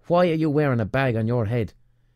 Why are you wearing a bag on your head?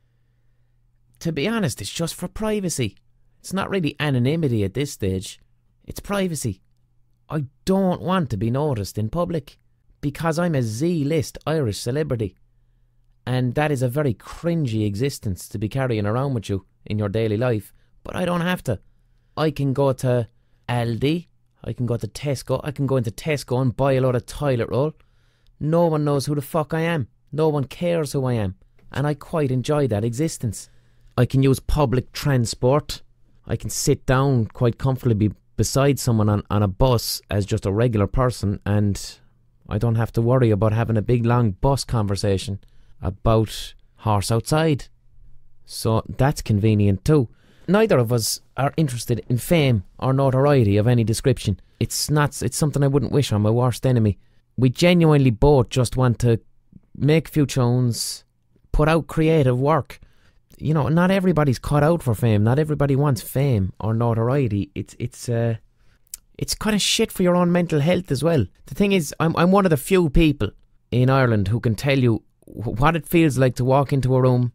To be honest, it's just for privacy. It's not really anonymity at this stage. It's privacy. I don't want to be noticed in public because I'm a Z-list Irish celebrity. And that is a very cringy existence to be carrying around with you in your daily life. But I don't have to. I can go to Aldi, I can go to Tesco, I can go into Tesco and buy a lot of toilet roll. No one knows who the fuck I am. No one cares who I am. And I quite enjoy that existence. I can use public transport. I can sit down quite comfortably beside someone on a bus as just a regular person, and I don't have to worry about having a big long bus conversation about horse outside. So that's convenient too. Neither of us are interested in fame or notoriety of any description. It's something I wouldn't wish on my worst enemy. We genuinely both just want to make a few tunes, put out creative work. You know, not everybody's cut out for fame. Not everybody wants fame or notoriety. It's kind of shit for your own mental health as well. The thing is, I'm one of the few people in Ireland who can tell you what it feels like to walk into a room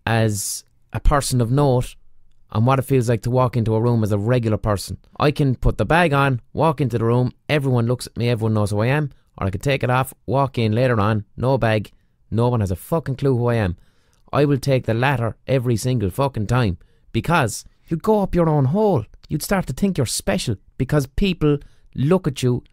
as a person of note and what it feels like to walk into a room as a regular person. I can put the bag on, walk into the room, everyone looks at me, everyone knows who I am, or I can take it off, walk in later on, no bag, no one has a fucking clue who I am. I will take the latter every single fucking time, because you'd go up your own hole. You'd start to think you're special because people look at you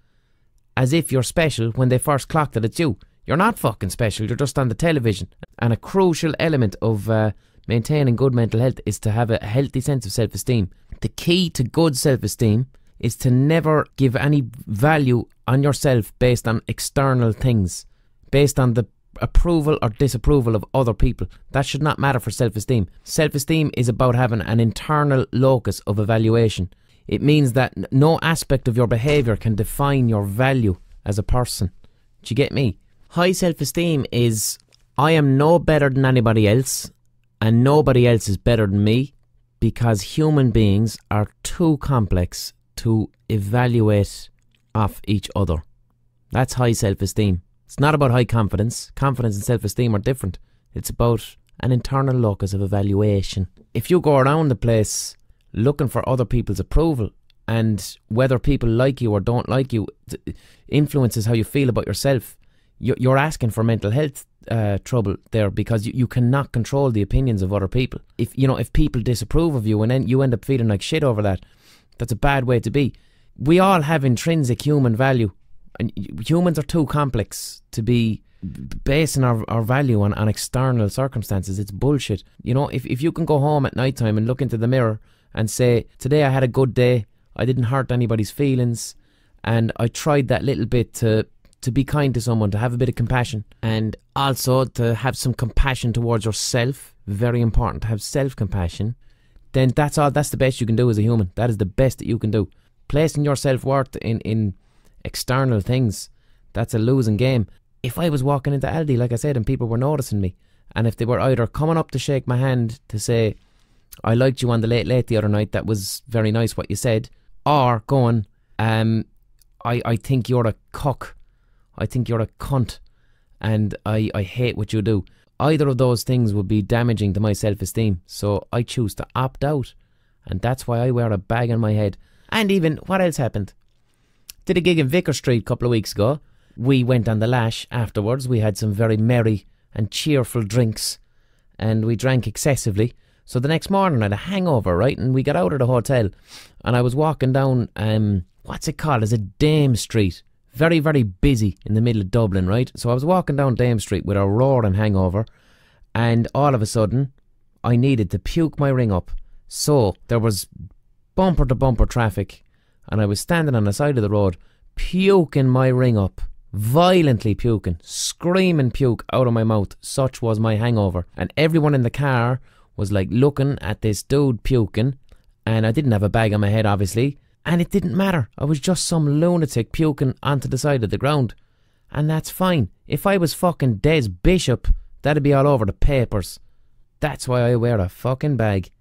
as if you're special when they first clocked that it's you. You're not fucking special, you're just on the television. And a crucial element of maintaining good mental health is to have a healthy sense of self-esteem. The key to good self-esteem is to never give any value on yourself based on external things, based on the approval or disapproval of other people. That should not matter for self-esteem. Self-esteem is about having an internal locus of evaluation. It means that no aspect of your behaviour can define your value as a person. Do you get me? High self-esteem is, I am no better than anybody else and nobody else is better than me, because human beings are too complex to evaluate off each other. That's high self-esteem. It's not about high confidence. Confidence and self-esteem are different. It's about an internal locus of evaluation. If you go around the place looking for other people's approval, and whether people like you or don't like you influences how you feel about yourself, you're asking for mental health trouble there, because you cannot control the opinions of other people. If people disapprove of you and then you end up feeling like shit over that, that's a bad way to be. We all have intrinsic human value, and humans are too complex to be basing our value on external circumstances. It's bullshit. If you can go home at night time and look into the mirror and say, today I had a good day, I didn't hurt anybody's feelings, and I tried that little bit to be kind to someone, to have a bit of compassion, and also to have some compassion towards yourself, very important to have self-compassion, then that's the best you can do as a human. That is the best that you can do. Placing your self-worth in external things, that's a losing game. If I was walking into Aldi, like I said, and people were noticing me, and if they were either coming up to shake my hand to say, I liked you on the Late the other night, that was very nice what you said, or going, I think you're a cuck, I think you're a cunt, and I hate what you do. Either of those things would be damaging to my self-esteem, so I choose to opt out, and that's why I wear a bag on my head. And even, what else happened? Did a gig in Vicar Street a couple of weeks ago. We went on the lash afterwards. We had some very merry and cheerful drinks, and we drank excessively. So the next morning I had a hangover, right? And we got out of the hotel, and I was walking down, what's it called? It's a Dame Street. Very, very busy in the middle of Dublin, right? So I was walking down Dame Street with a roaring hangover, and all of a sudden I needed to puke my ring up. So there was bumper to bumper traffic, and I was standing on the side of the road puking my ring up, violently puking, screaming puke out of my mouth. Such was my hangover. And everyone in the car was like looking at this dude puking, and I didn't have a bag on my head obviously, and it didn't matter. I was just some lunatic puking onto the side of the ground, and that's fine. If I was fucking Des Bishop, that'd be all over the papers. That's why I wear a fucking bag.